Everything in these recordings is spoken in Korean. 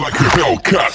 Like a Hellcat.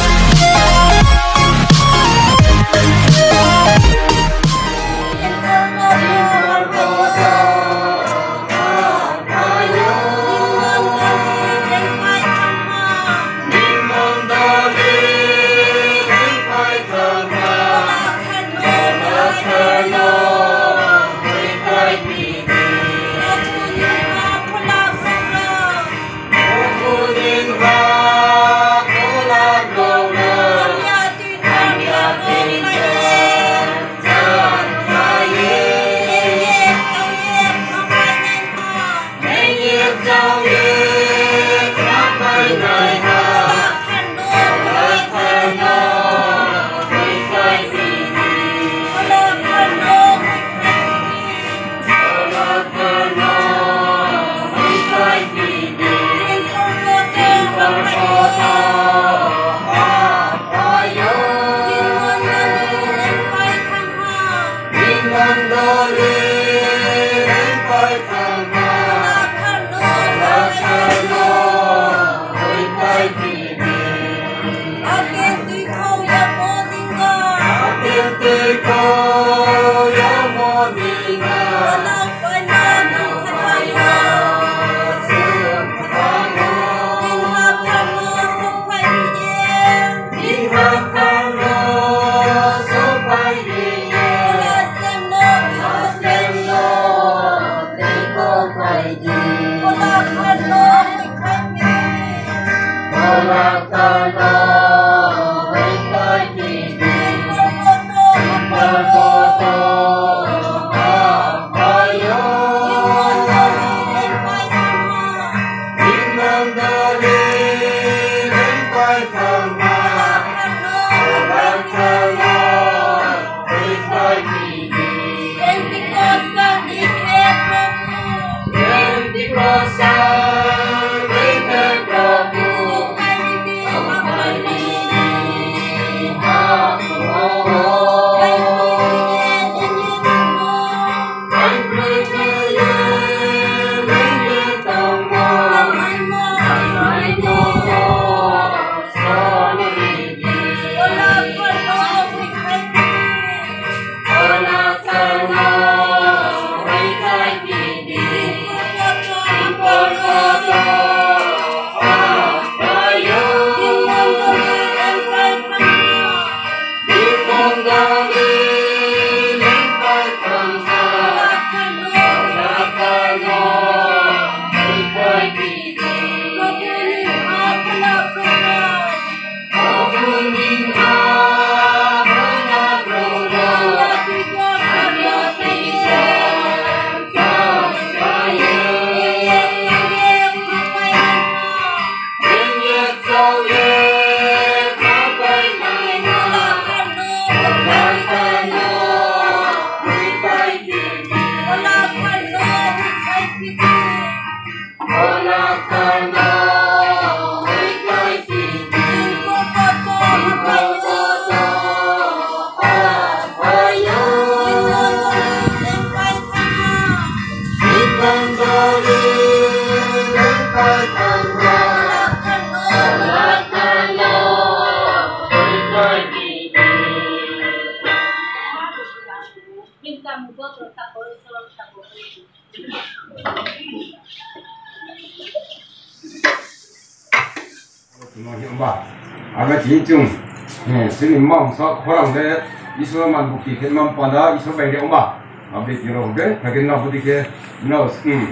Penticos Sal, Aga jinjung, sini mam sa orang deh, isu man bukti ke mam pada isu bayi omba, abis jiro ke, bagian nak bukti ke, nak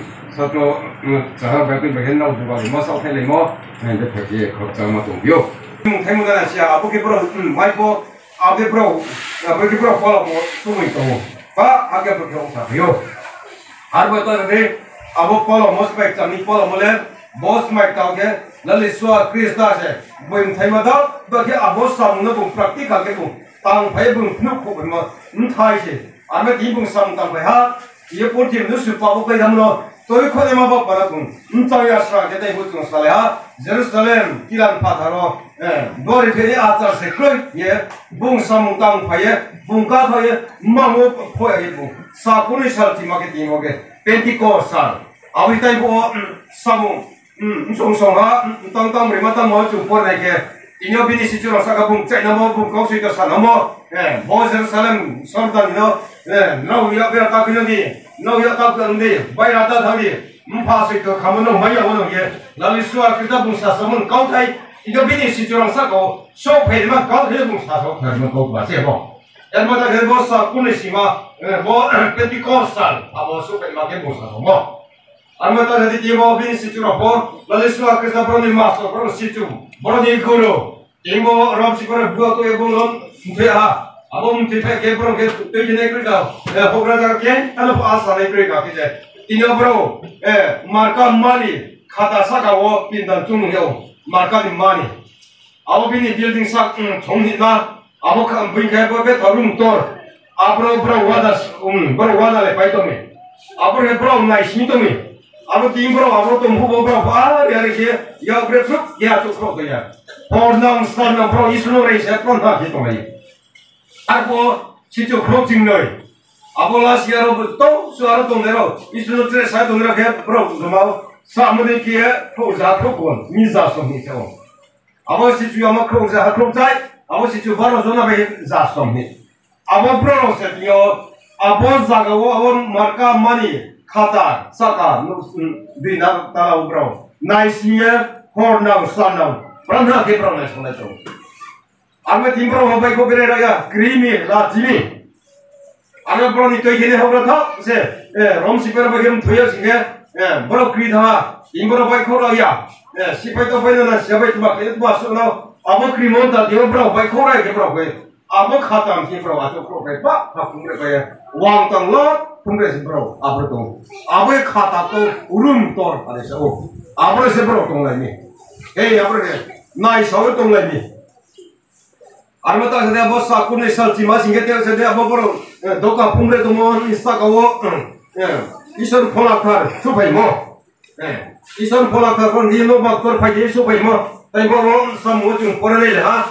satu cara bagian nak juga lima satu lima, nanti pergi kerja macam bio. Temu dah nasi, abu ke bro, wipo, abu bro kalau mau semua itu, pak agak berkerja bio. Harga itu nanti abu kalau mau sebaik cami kalau boleh. Bos mai tau ke lalu suara Krista se bukan tema dah bagi abos samunya bung praktikal ke bung tang pai bung nuk bung ma nthai se ame ti bung sam tang pai ha ye pun tim nu supa bung pai damno toi khone ma bok para bung nthai asra ke dai bung sale ha Jerusalem kilan patharo dori pheri achar se kloi ye bung sam tang pai bung ka thai mango khoi ye bung sa puni sal ti ma ke ti mo ke Penticos Sal awi tai bo samu song tang mata mo chu por này ke inyo bini si chu sa ka bung chai na mo bung kau sui ka sa na mo mo Jerusalem sordan no ya be ta kin ni no ya ta kin ni bai ra ta thang ni pha sui ka kham no mai ya no ye la li suar ki ta bung sa sa mun kau thai inyo bini si chu sa ko so phe ma kau thai bung sa so ka mo ko ba che bo yan mo ta ke bo sa kun ni si ma bo Penticos Sal abo so phe ma ke bung sa mo Armata jadi tiba bini situ rapor, lalu suara kita berani masuk berani situ, berani guru, tiba orang siapa buat tu ibu non, muda, abang muda ke berang ke tu jenis kerja, program kerja, anu asal kerja kerja, tiga bro, marka money, kata sakawa pindah tunjuk yo, marka di money, abang bini building sak conghina, abang kan bini kaya apa tarum tor, abang bro wadas le pai tu me, abang bro nice ni tu me. Abo tim bro, abo tum bro, hari ke, ya berfuk, ya cukup tu ya. Orang sana bro, isno reis, apa nak kita lagi? Abo situ bro tinggal. Abo las ya ro, tu suara tu nero, isno tres saya tu nero ke bro, semua sama ni ke, bro jah bro pun, miza som ni cakap. Abo situ yang mak bro jah bro cai, abo situ baru zona be jah som ni. Abo bro setio, abo zagawo, abo marka money. Kata, saka, di nak tahu bro, naisnya, hornau, sanau, pernah ke pernah sekolah tu. Ame tim bro, apa ikut beri raya, krimi, lajimi. Ame bro ni tu ini orang tak, se, rom siapa bagi tuya sehingga, bro kiri dah, tim bro baik orang ya, siapa itu baik mana, siapa itu baik itu masuk nau, apa krimon tak dia bro baik orang ke bro baik, apa khatam tim bro atau bro baik pak, apa bro baik, wang tanglah. Pungres bro, apa tu? Apa kata tu urum tor ada sah. Apa se bro tong lagi? Apa ni? Naik sahur tong lagi. Armata sedih bos aku ni sal cima singkat dia sedih apa bro? Doka pungres tu mohon istak awak. Isan polak thar, supaya mo. Isan polak thar pun dia no maktor pagi supaya mo. Tapi bro semua tu koran ni lah.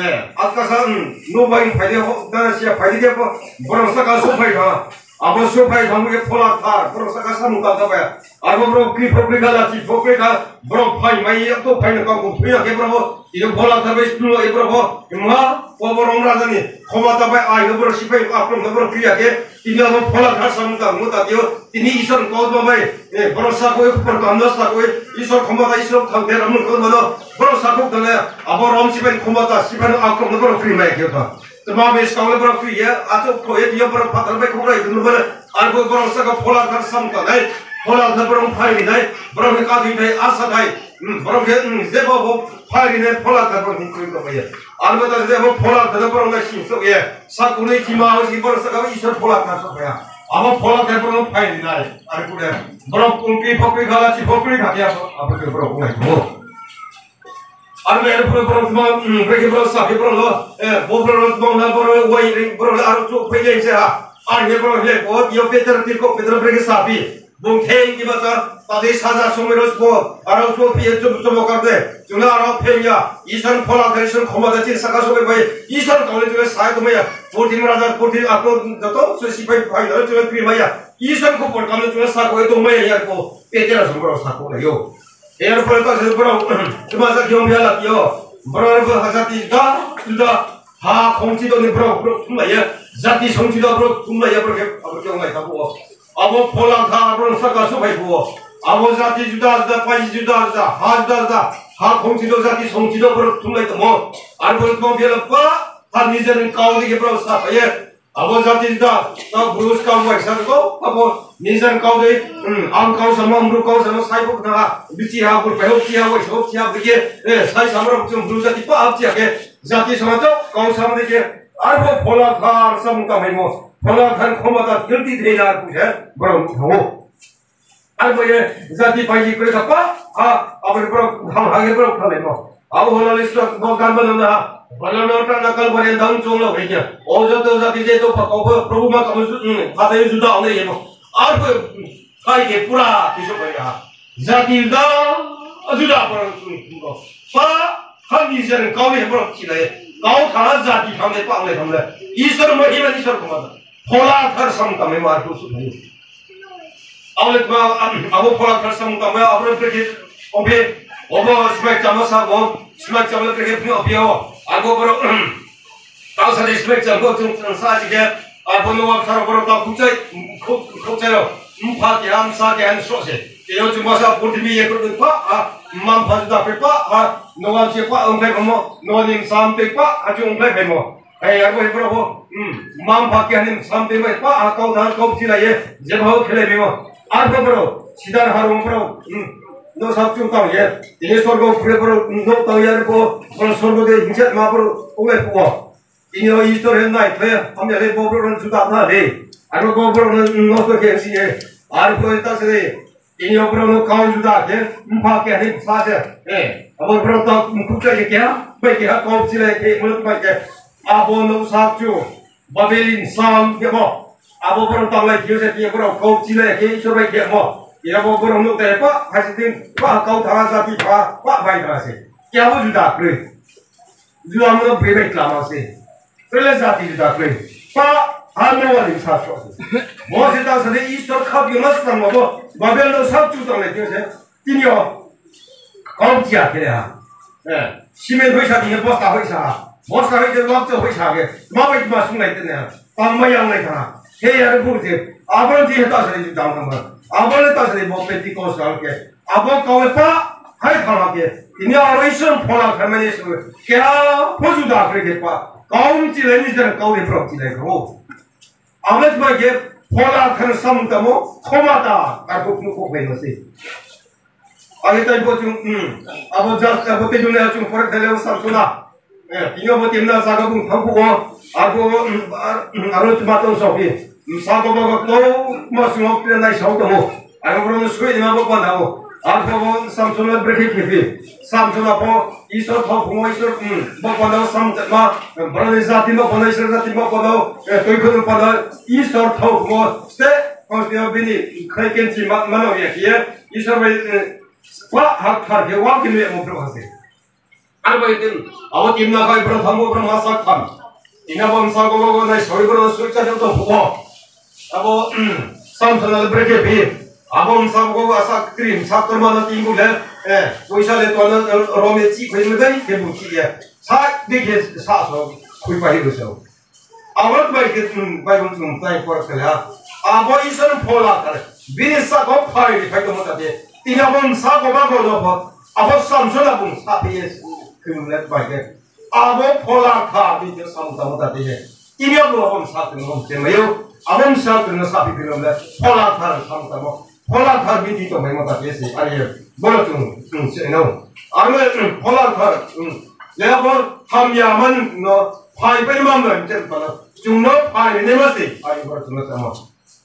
Atkasan no baik pagi dan siapa pagi dia bro sekarang supaya ha. Abo supaya kamu ke polak thar, bro sekarang muka apa ya? Abo bro kipok kala cipok kala, bro pai mai itu pai nak kamu punya ke bro? Itu polak thar betul itu bro. Cuma, bro orang rasa ni, kamu apa ay bro siapa aku bro kaya ke? Ini abo polak thar sama muka dia, ini isan kau tu apa? Bro sakoi pertanda sakoi, isan kamu tak isan thang dia ramu kau mana? Bro sakoi tu le, abo rom siapa kamu tak siapa aku bro kaya ke tu? Tetapi sekarang bro kaya, atau kau dia bro patal baik kau itu bro. Arbo bro saka polak thar samka dai, polak thar bro phai ni dai, bro ke kati dai asa dai, bro ke zeba bo phai ni polak thar bro hikui to bhaiya. Arbo ta zeba polak thar bro na sim so ye, sakune kima hosi bro saka isar polak thar so bhaiya. Abo polak thar bro phai ni dai, arbo de bro kunki phokri khala chi phokri khakia abo ke bro kunai bo. Arbo er bro ma ke bro sa ke bro lo, bo bro na bro wai bro aro chu phai se ha. Arhe bro le ko yo Peter tiko Peter breke sapi bung theng ki bata tadi saja someros ko aro so pi chu kar de juna aro phenya isan phola dreshan khoma da chin saka sobe bai isan kole jule sai to meya poti maraja poti ako jato so sipai phai da jule pi maya isan ko por kam jule sa ko to meya yar ko Peter someros sa ko le yo er por ta se bro tuma sa kyom ya la yo bro ko hasati da ha khongchi do ni bro tuma ya Zati songjido bro, tumla ya bro ke, abo kau ngai tahu. Abo polang thar bro saka subai buo. Abo zati juda, pai juda, ha khongjido zati songjido bro tumla itu mo. Arbo kau biar apa? Har nijen kau ni ke bro sapa ya. Abo zati juda, kau brus kau buat satu kau. Abo nijen kau ni, am kau sama amru kau sama sai buk na. Bici ha bro pehok cia, shop cia begini. Sai sama bro bro zati pa ab cia ke. Zati sama tu kau sama ni ke. Arbo polak thar samka mai mo polak thar khoma ta tirti thela ku je bro ho arbo ye zati pai kre kapa ha abar bro ha ge bro khale mo abo hola list bo gan banana banana ta nakal bare dang chong lo he kya o jo to zati je to prabhu ma kam khata ye juda aune ye mo arbo khai ke pura kiso pai ha zati juda pa han ni jen kau ye bro chile kau thana zati thamle pangle thamle isar mo himan isar ko mata phola thar sam kame mar ko su bhai awle ma abo phola thar sam kame abro ke 오케이 오버 스맥 잡아 사고 스맥 잡을 그렇게 필요 없요 알고 바로 당사리 스맥 잡고 좀 사지게 알고 노업 사러 바로 다 국제로 파티 함 사게 한 소세 요즘 와서 보티비 예쁘든 맘 파주다 빼빠 노업 시과 응배 como 노님 삼백빠 아주 응배 배모 알고 해보라고 맘 파게 하는 삼백빠 아까워 다 kop지라예 제바오 클레미모 알고 바로 시단 하루 바로 너 sab중 땅에 이 설고 그래버려 너 땅에 고 그런 설고대 인제 마버로 오게 보고 이너 이스토리 나이트에 하면 보버는 주다 나래 알고 보버는 너도 계시에 알고 있다세요 이너 버는 가운주다 게 파게 해 사세 예 아버 버터 국제게 게야 베게 하고 지레게 물 밖에 아버노 sab주 바벨린 상 게뭐 아버 버는 땅에 기어세 게 버어 고 지레게 이소베게 뭐 이라고 그런 놈들 빠 하시든 빠 가우 당하사비 빠 많이 당하세 क्या जुदा करे जुदा मतलब बेबे क्लामासे पहले जाति जुदा करे पा आने वाली साथ बहुत से तासे ईश्वर खब युमस संगो बाबेल लो सब जुदा लेते हैं तीनियो कौन किया के यहाँ सीमेंट पैसा दिए बस्ता पैसा बस्ता पैसा वक्त पैसा के मापे मासूम लेते हैं काम में yang लेता है यार बुझे आपन जी है तासे जुदा नंबर आपन तासे बहुत पेंटिकोस साल के आपन कौन पा हाय खाना के 이냐 어이선 포라 가면에서 क्या 포주다 그렇게 봐 가운지레니 저는 가운데 부럽지래고 아무래도 이게 포라 하는 삶도 뭐 코마다 알고 꼭 배웠지 아기다 이거 좀 아버지 때문에 좀 포라 되려고 삼소나 예 이거 뭐 때문에 사가고 하고 알고 알고 좀 맞던 소리 사고가 또 무슨 없는 날 샤우도 뭐 알고 그러면 수행이 나고 나고 알고 삼손을 브레이크 해피 삼손 앞에 이소 더 공화 이소 뭐 받아 삼마 브라질 자티 뭐 받아 이소 자티 뭐 받아 도이코도 받아 이소 더 공화 스테 거기서 비니 크레켄지 만나게 기에 이소를 와 하게 와 기에 뭐 들어가세요 알고 있든 아버 팀 나가이 브라 담고 브라 마사칸 이나범 사고고 나 소리로 술자 좀더 보고 아버 삼손을 브레이크 해피 아범 사고고 아사 크림 사토르마나 띵고래 예 보이샤레 또는 로메치 그림들 개부치게 사 되게 사서 kuipai ruso awat bai ke bai tum tai por kala abo isan phola kar binisa go phai phai to mata de tinabon sa go ba go no ba abo samsona bun sa pe kumlet bai ke abo phola kha bi de sam ta mata de tinabon abo sa te no te mayo abo sa te no sa bi kumlet phola kha sam ta mo phola kha bi di to mai mata de se ari bolo tum se no arme phola kha 내가 뭐 함야만 너 파이베만 뭐 이제 봐라 중노 파이네마시 아이고 중노 뭐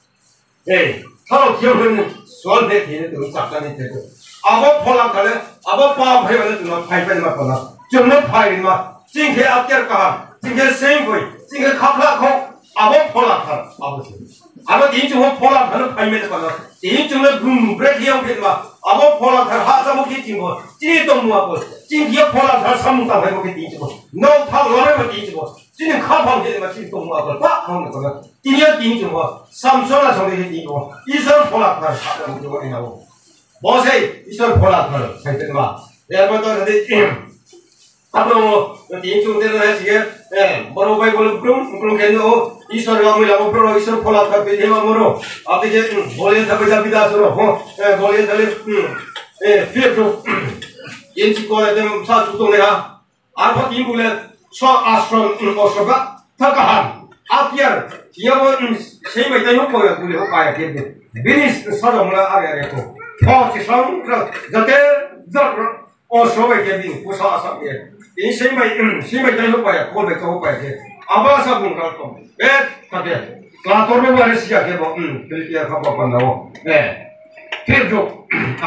예 서로 기억하는 수원대 되는 그 작전이 되고 아버 폴라칼에 아버 파 회원을 중노 파이베만 봐라 중노 파이네마 징게 앞결가 징게 생고이 징게 카플라코 아버 폴라칼 아버지 아버 인중호 폴라칼은 파이메를 봐라 인중을 브레이크 형태마 아버 폴라칼 하사목이 징고 찌도 무하고 징기어 폴라칼 삼무다 회복이 띵지고 너 파워를 띵지고 찌는 카팡 되는 찌도 무하고 빡 하는 거가 띵이어 띵지고 삼소나 정도에 띵고 이선 폴라칼 하는 거가 나오고 뭐세 이선 폴라칼 살때 봐 내가 봤던 근데 앞으로 띵중대로 해지게 예 뭐로 바이블 그럼 괜찮고 이선을 가물라고 프로 이선 폴라칼 베데마모로 앞에 몰래 잡이다서로 예 몰래 달리 예 피에로 인치권에 되면 사주동네가 알파 인구에 서 아스트론 어서가 타가한 앞이야 기업은 세이가 있다 효과야 그래 효과야 걔네 비니스 사정을 알아야겠고 포지션 자তে 자 어서가 걔네 부사서 이 세이가 있다 효과야 그걸 효과야 걔 아바사 분가 또에 가게 라토르 말이야 걔뭐 그렇게 하고 간다고 네 계속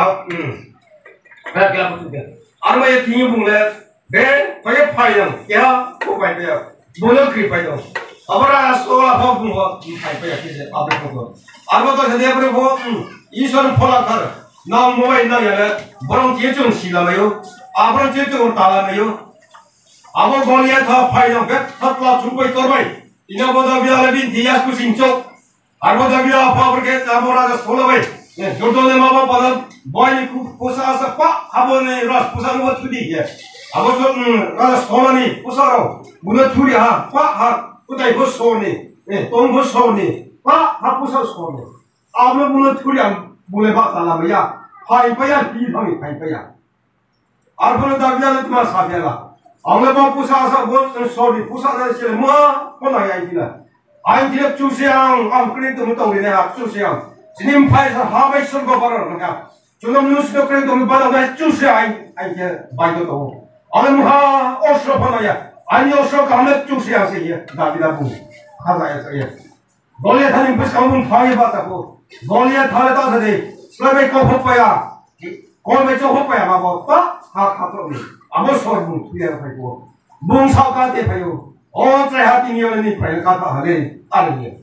क्या बोलते हैं आर्मा ये तीन बुंगले बे कोई फायदा क्या को फायदा बोलो क्री फायदा अब रात सोला भाव बुंगो फायदा किसे आप देखो आर्मा तो सदैव अपने वो ईश्वर फला कर नाम मोबाइल ना यार बरं जेचुं सीला में यो आबरं जेचुं ताला में यो अब गोलियां था फायदा के थपला चुपई तोरबाई इन्हें बोला बिया लेबिन दिया कुछ इंचो आर्मा तो बिया पावर के आमोरा का सोला भाई Jordan mama pada boy ku pusa asa pa abone ras pusa no thudi ye abo so ras sonani pusa ro buna thuri ha pa ha utai bo soni tong bo soni pa ha pusa soni abo buna thuri am bule ba sala ya hai pa ya ti thami hai pa ya arbona davila tuma sabela amle ba pusa asa bo soni pusa na se ma kona ya idila ai dilep chusiang am kri tu mutong ne ha chusiang 지금 파에서 하바이 선거 바로 그냥 저놈 뉴스도 그래 좀 받아가 주세요 아이 바이도도 아무하 어서 받아야 아니 어서 가면 주세요 세게 다비다 부 하자야 예 너네 다른 그 상문 파에 받다고 너네 다르다 세대 슬라베 거 호빠야 고메 저 호빠야 마고 빠 하카토미 아무 소문 투야 파이고 몽사가 돼 파요 어제 하딩이오니 파에 가다 하래 아니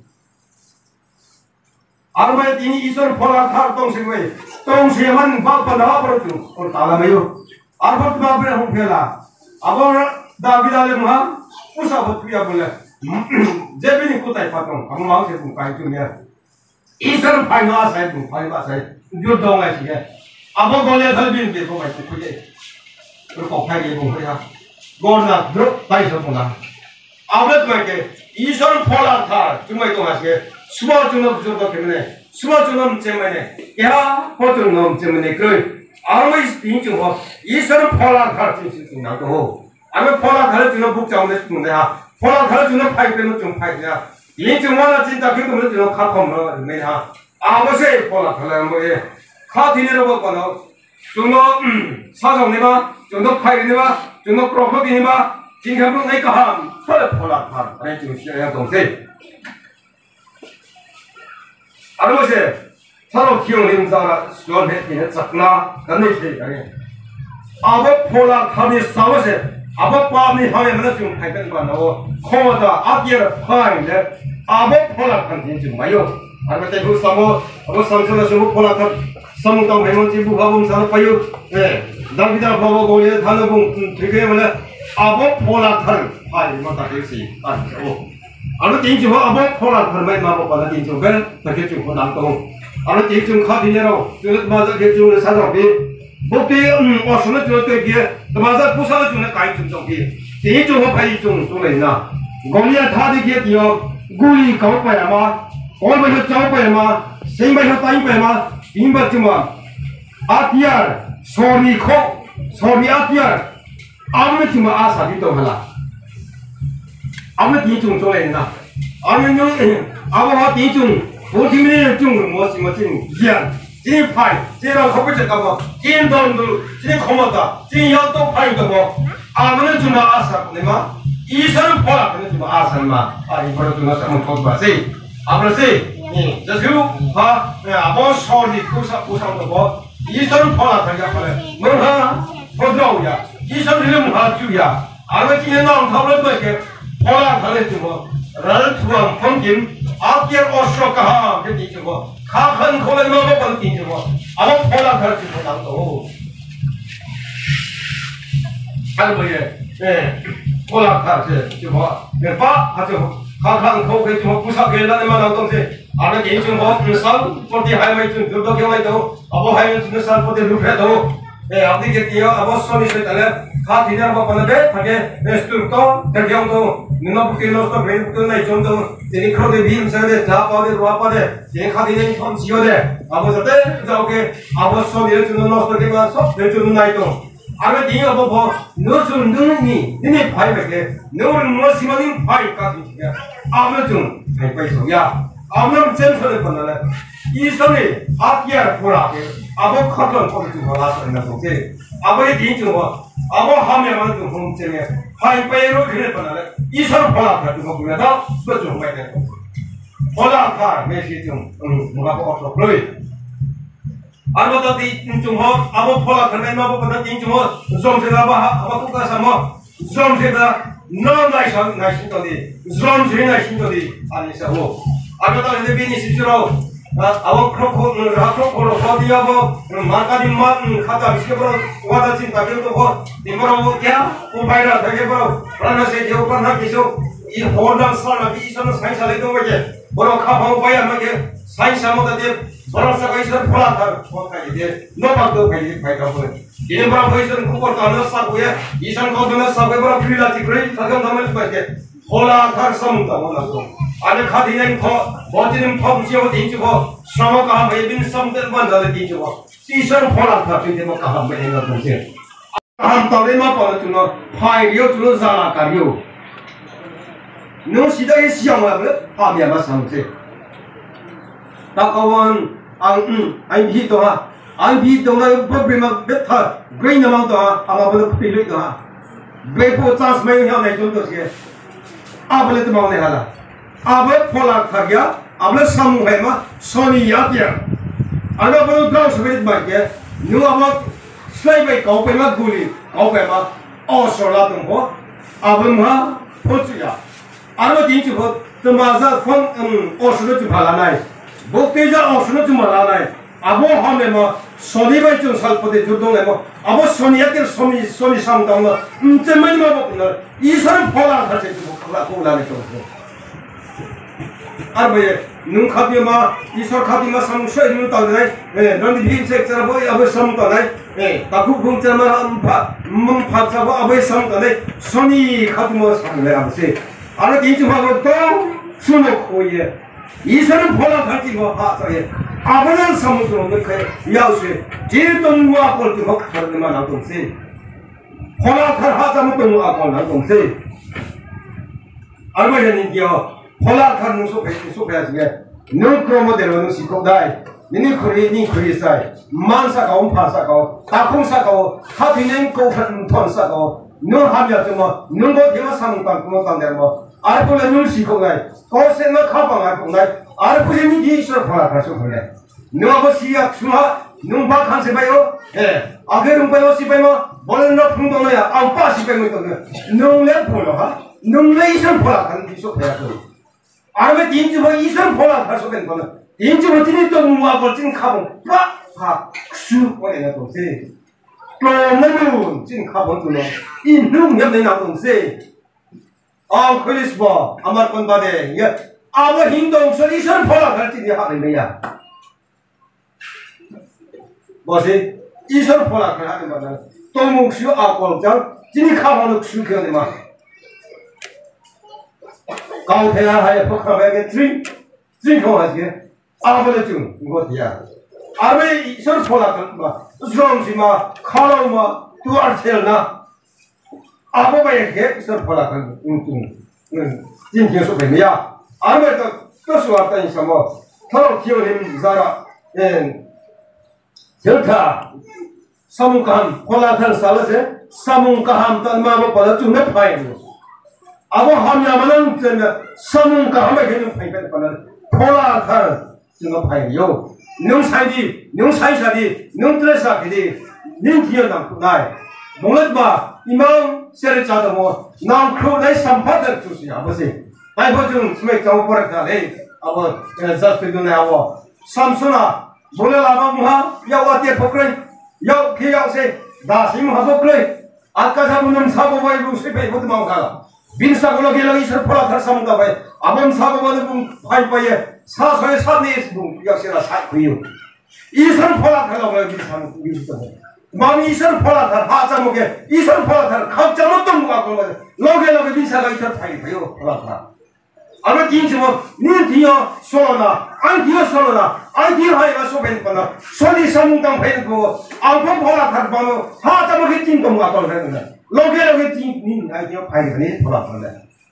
아르마이 디니 이소를 포라타 동생왜 동생만 바빠나 버르주 올 달라메요 아르바트 바브레 홍펠라 아버라 다비달레마 우사고 투야 볼래 제비니 쿠타이 파통 아무마우세 분 가이투냐 이소를 파이나 사이 분 파이바 사이 주동아 시게 아버 골레 달빈 게 고마이 쿠게 그거 파이게 봉해야 고르나 드롭 파이서 보나 아버트 마게 이소를 포라타 정말 동아시게 수바 중업 정도 때문에 수바 중업 때문에 야 보통 놈 때문에 그 아무리 인증하고 이서는 폴라 가르칠 수 있나도 아무 폴라 가르치는 복잡한데 뭔데야 폴라 가르치는 파이프는 좀 파이냐 인증하나 진짜 그거는 좀 카컴을 매야 아버지 폴라 가르는 뭐에 카티네로 보거나 좀더 사정네가 좀더 파이네가 좀더 프로퍼티네가 진짜로 내가 한 폴라 가르 좀 시작해야 동생 아르마시 사로 기용 님사라 수원해티네 작나 간네시 아니 아버 폴라 카니 사와세 아버 빠미 하면은 좀 파이pen 거나고 코마다 아디르 파인데 아버 폴라 칸진 좀 마요 아르마테 부 사모 아버 삼선에서 부 폴라 칸 삼동 해몬지 부 바봉 사로 파요 예 다비다 바보 고리에 달로봉 되게 말에 아버 폴라 칸 파이 마다 되시 아니고 아로 띵주 아버 폴라 칸마이 마보 받아 띵주 벨 다게 좀 보담동 아로 띵주 카디네로 저 맞아 개주를 사정비 목대 어서는 저때게 맞아 부사를 주는 가이 좀 정비 띵주 파이 좀 있나 고리야 다디게 디어 구리 가오빠야마 올바혀 짜오빠야마 생바혀 따이빠야마 임바쯤아 아티알 소리코 소리 아티알 아무나 좀 아사비도 할라 아무 뒤중 좋아했나? 아니면 아버와 뒤중 보팀이 좀 멋진 기한 진 파이 제가 커버쳤다고 진 돈도 진 고맙다 진 연도 파이도 뭐 아무는 좀 아사 내가 이 사람 보라 그는 좀 아사마 아니 바로 좀 한번 보봐세 아버지 니 저주 봐 아버 소리 구상도 뭐이 사람 보라 그냥 그래 뭐하 보드라우야 이 사람 이름 하주야 아버지는 나온 답을 뭐게 폴라 달래지 뭐 라를 투방 펑김 아기에 어쇼가 그 뒤지 뭐 카칸 콜라이 먹어 뒤지 뭐 아마 폴라 달래지 뭐 나도 할머니에 예 폴라 달래지 뭐 내가 하죠 카칸 콜라이 좀 부사게 라네만 나동세 아는 인증 뭐 살 포티 하이마이 좀 들도 경화이도 아버 하이마이 좀 살 포티 루페도 예 앞뒤게 뛰어 아버 소리를 달래 가 디나 뭐 번데 타게 에스투르토 대경도 누나 부케노스토 브레이크도 나이 좀도 제니 크로데 빔사데 다파데 로아파데 제니 카디네 좀 지어데 아버서데 저게 아버소리를 주는 노스토게 가서 내주는 나이도 아베 디 아버 노순 눈이 니네 파이베게 너는 무엇이면 파이 같은 게 아무 좀 파이소야 아무 젠서를 번나래 이 선이 아기야 보라게 아버 커튼 거기 좀 올라서 있는 동세 아버의 뒤좀 뭐 아버 하면은 좀 홈체에 파이파이로 그래 번나래 이 선 보라 같은 거 보면서 또좀 해야 돼 보라 카 메시 좀 뭐가 보고 그래 아버도 뒤좀 뭐 아버 보라 같은 거 보면 뒤좀 좀 제가 아버 국가서 좀 제가 너무 나이신더니 좀 제가 나이신더니 아니셔고 아버도 근데 비니시처럼 아버 크로코로 어디야고 마카디 카다 비시버로 와다친 가게도 뭐 이모로 뭐야 오바이라 되게 버로 라나세 제오pan 하기쇼 이 호랑 살나 이선은 사이사를 동거게 뭐라 카방 봐야 막게 사이사모다데 뭐라서가 이선 폴라타 뭐까지데 너밖에 가지 파이가고 이제 뭐라 거기서는 그것도 안 싸고에 이선 거두는 싸고 뭐라 필라티 그래 가끔 담을 거게 폴라타 섬다 뭐라고 안에 카디는 더 버티는 펌지하고 딘지고 샤머가 매빈 섬들 만나는 딘지고 이선 폴라타 딘지 뭐 가방 매는 거 동시에 한 달에 막바로 주는 파이리오 주는 사라가리오 너 시대의 시험을 그래 하미야마 상세 다가원 안 비도하 안 비도나 법비막 베타 그레인 아마운트하 아마보다 필요이도하 베포 찬스 매우 형내 좀 도시게 아블레 마오네 하라 아블 폴라카기야 아블레 사무해마 소니야티야 아나보는 그라우스 베릿 마게 누아마 슬라이베 가오페마 구리 가오페마 어솔라동호 아블마 포츠야 아마 딘치고 तमाजा फन ओसनो जुभालानाय बोकेजा ओसनो जुमालानाय आबो हमेमा सोनिबाय जों सालपदे जुदोंलेमो आबो सोनियाके सोनि सामदांग उमतेमनि माबो ईश्वर फला थासे जुबो खला कोलाने तो आरबे नुं खाबिमा ईश्वर खाबिमा सामसो नु तानाय नंदि भीम सेक्टर बो आबो सामतानाय ताकु बुंचमा मम फाचाबो आबो सामतानाय सोनि खाबिमा सामले आबसे 아래 인증하고 또 수놓고에 이사는 보라갈지 뭐 하자에 아버는 사무소로 그 야우스 제일 동무와 볼지 뭐 그런데만 안 동세 보라갈 하자면 동무와 볼안 동세 알바연이요 보라갈 무소 소배하시게 너 그로모델로는 시코다이 니네 그리 사이 만사가 온파사가 다콩사가 하비는 고픈 톤사가 너 하면 뭐 너도 대마 상관 그것도 뭐 알콜에 눈 시코가이 거세나 카방 알콜나이 알콜이 니 이스로 파라서 그래 너가 시약 수하 눈바 칸세 봐요 예 아게름 봐요 시바이마 벌나 풍동이야 안빠 시바이마 또 너네 보여하 너네 이선 보라 간 이소 배야도 아메 딘지뭐 이선 보라 가서 된 거는 딘지뭐 딘이 또 무아 걸진 카봉 빡 수 보내나 동세 또는 진 카봉 또는 이 능력내 나 동세 아, 그리스 봐. 아마 건 바데. 야, 아버 힘동 소리선 보라 갈지 하는데야. 뭐지? 이선 보라 하는 거는 또 묵시오 아꼴장 진이 카바는 수켜네 마. 가우테야 하에 폭하게 드링 하게. 아버는 좀 이거야. 아베 이선 보라 마. 좀시마 칼로마 두알셀나 아버바에게 이선 보라간 진짜 소배냐 아무래도 뜻이 왔다니까 뭐 서로 기어내는 자라 절타 사문감 콜라탄 살아세 사문감 단마고 받아 주는 파이는 아버 함야만은 사문감에 되는 파이는 콜라탄 주는 파이요 능사이사디 능트레사기디 능기어남 나이 몰랐마 이만 세를 짜도 뭐 남크로의 삼파들 주시 아버지 아이고 스맥 좀 버렸다네 아버 자스피도네 아버 삼순아 몰라라마 무하 야와테 포크레 야 케야세 다심 하포크레 아까 잡은 사고바이 루스페 보드 마오가 빈사고로 gelagi 설포라 탈삼다 바이 아범 사고바는 분 파이파에 사서의 산내에서 분 역시나 사고요 이 설포라 탈라고 빈사는 빈사는 마음이 이선 폴라타 하자목에 이선 폴라타를 각자 못던 거 같고 로게로게 민사가 이선 타이고요 폴라타 아마 딘지뭐 니 디어 솔로나 안 디어 솔로나 안 디어 하이가 소벤거나 소리 삼당 베고 아폰 폴라타 바노 하자목에 딘동 거 같고 그러는데 로게로게 딘 아이디어 파이거니 폴라타네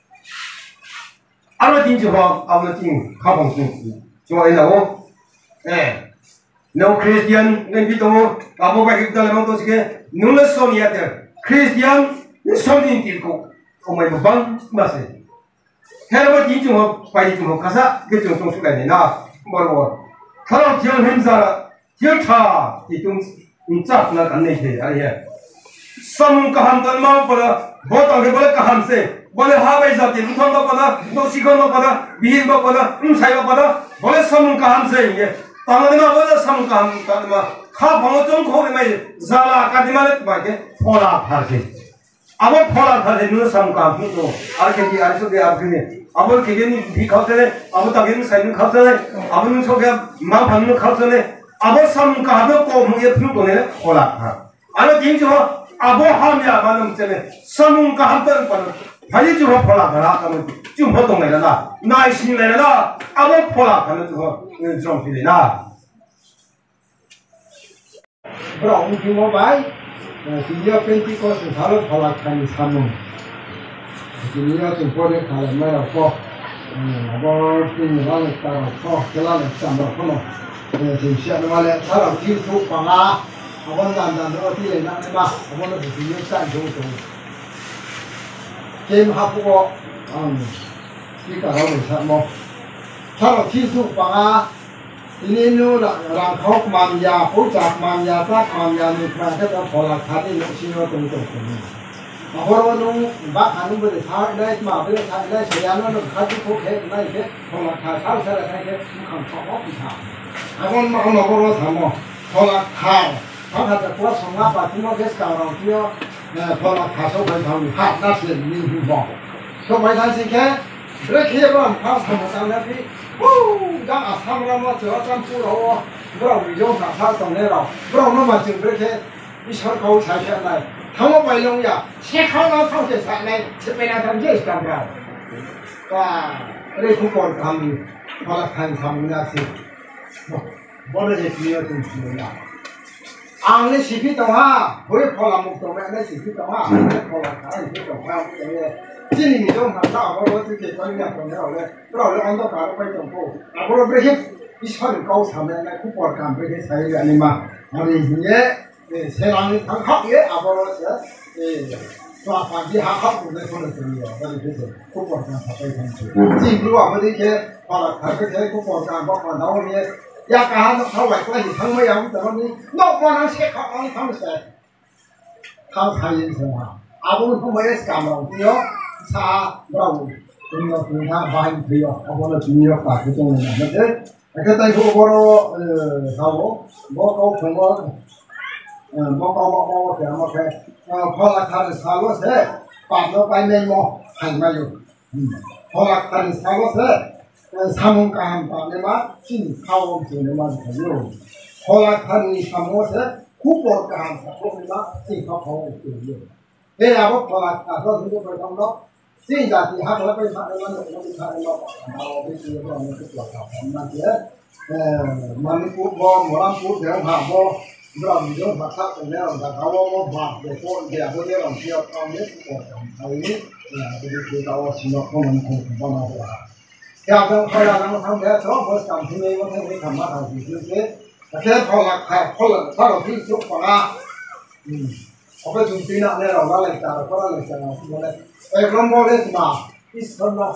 아마 딘지뭐 아마 딘 가봉 좋아해나고 예 No Christian nandito ako bakit dalam to sige nung Sonia der Christian Sonia tilko o may bang mase Kaya ba dito mo pa dito mo kasa dito tong suka ni na baru kalau dia hemza dia cha dito uncak na kan nei ari hai sam kaham tan mau pada botang ke bole kaham se bole ha bai jati uthon da pada to sikon da pada bihir da pada sai da pada bole sam kaham se ye तामदमा बोला समकाम तामदमा खा भंग जों खोले मै जाला कादिमाले बाके फोला फारसे अब फला खाले नु सम का तो आरके आरसो के आरके अब के नि भी खाते ने अब तगे साइन खाते ने अब नु सो के मा फन खाते ने अब सम का को मुए फ्लू तो ने फला खा अरे दिन जो अब हम या मानम चले सम का हम पर भाई जो फला खा का जो हो तो नहीं ना नाइस नहीं ना अब फला खा जो जो फिर ना Bro, mungkin mau baik. Dia Penticos Sal Falakkan Samu. Dia tempore kalau mereka kok, abang ini malah taruh kok, kelar sama kono. Siapa malah taruh tisu pangah, abang dan roti enak enak, abang itu dia sanjung tu. Kem hapu kok, kita harus sama. Taruh tisu pangah. Ini nu rangkau manja, puncak manja, tak manja ni kerana kita pola kali nak sini tu tu. Orang nu bak anu boleh thar, dah cuma boleh thar, dah sejarah nu kaki tu ke, dah ke pola thar, thar saya ke bukan sama kita. Agon makan orang sama pola thar, thar ada kuat sama apa, cuma ke sekarang dia pola thar so boleh tahu, hak nasi ni bukan. So macam sih ke, berkira pun thar sama sama ni. Jangan asam lama jual campur hawa, berau hijau tak sah tongnya rau, berau nama jemput ke, isor kau cari apa? Kamu bayang ya, siapa nak tahu siapa ni, siapa nak tahu siapa berau? Wah, ini kupon kami, malah kan kami nasi, boleh jadi dia tu semua. Angin sipi tengah, boleh pola muktomnya ni sipi tengah, boleh pola kaya sipi tengah, Jadi ni jom kita awal tu kita ni apa ni awal, kalau orang tu kalau pergi tempoh, kalau pergi ishan kau sama ni, aku pergi pergi saya ni mah, hari ni selang ni tangkap ye, awal saya suatu pagi hakap pun ni pun terjadi, jadi tu aku pergi sampai tempoh. Jadi apa ni ke, kalau kerja saya aku pergi apa tahu ni, ya kan kalau baik lagi tangga yang tu ni, nak mana sih kalau ni tangga saya, tangga saya semua, awal tu mana sekarang ni yo. Sa berau, dunia dunia bahan dia, awalnya dunia tak itu ni. Macam, kita itu baru tahu, baru semua, baru dia macam, kalau kita selalu se, pada pandai mau handal, kalau kita selalu se, samung kaham pandai mah, cing kau cing mah tu. Kalau kita samung se, kupor kaham samung mah, cing kau tu. Apa kalau kita tu bertambah Sehingga di hak lepas hak lepas kita hak lepas kalau begitu orang itu kuat nanti mami pun orang pun dia hak bo berang dia masak dia orang kalau mau buat besok dia boleh orang siap orang itu hari ini jadi kita tahu semua orang mana dia. Ya kalau orang dia tahu bos kami ni orang ni sama hal itu je. Tapi kalau itu pernah apa jumpa nak ni orang lain cara orang lain cara mana Ekrom boleh cuma, istorno.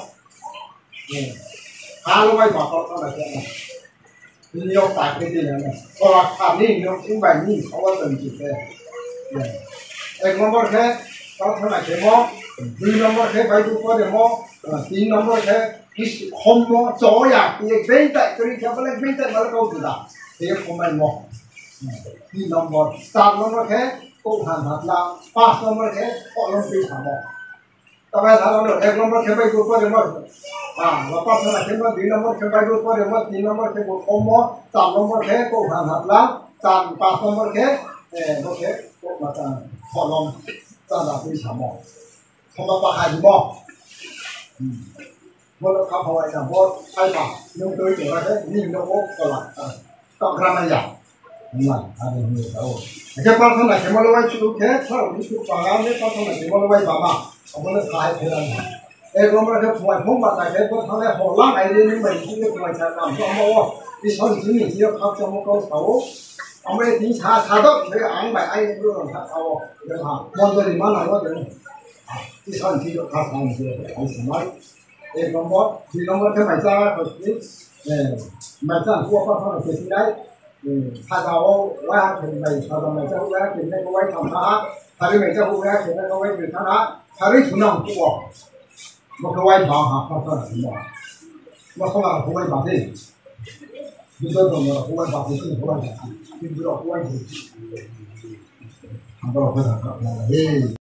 Kalau baik bakal tak ada. Ini yang tak kecil ni. Kalau kami yang simpan ni, awak tentu je. Ekrom boleh, kalau tak ada mo, 2 nombor ke baik tu pada mo, 3 nombor ke kis khom mo, joya, ini bentak, jadi siapa lagi bentak malah kau tidak. Dia khom mo. 3 nombor, 4 nombor ke, kau hantar lah, 5 nombor ke, kau lompat sama. Tapi kalau ek nombor kepai tu pada mana? Lepas sana kepai 2 nombor kepai tu pada mana? 3 nombor kepai komo, 4 nombor kepai kau hantar 4 nombor kepai, okey, kau macam kolom, sana tu sama. Sama pakai mo. Boleh kau bawa yang bot, apa? Yang tu itu ada, ni nombor kolak, tak ramai ya. Nah, ada ni tahu. Kepai sana kepai lawai tu ke, kalau itu pangan ni, kalau sana kepai lawai bama. Ông khai thế này, em có mấy cái phổi phồng bạc này, có thằng này họ lắc này lên mình chỉ được mình sản phẩm cho ông đi sau thì chính mình chỉ được học cho một câu sáu, ông ấy tính xả đất, thế anh bài anh cũng được xả sáu, được hả? Mọi người thì mang lại có được, đi sau thì được học xong thì được anh sẽ nói, em có một thì nó mới cái bài ra rồi đấy, bài ra của các thằng là đấy, thà đâu qua thì mày thà đâu mày ra qua thì mày có quay thằng hả? Thà đi mày ra qua thì mày có quay thằng hả? Hari tu nak buat, macam wai bah apa apa semua, macam apa wai bah ni, betul tu macam wai bah ni wai bah, ini berapa wai ni, apa apa tak apa,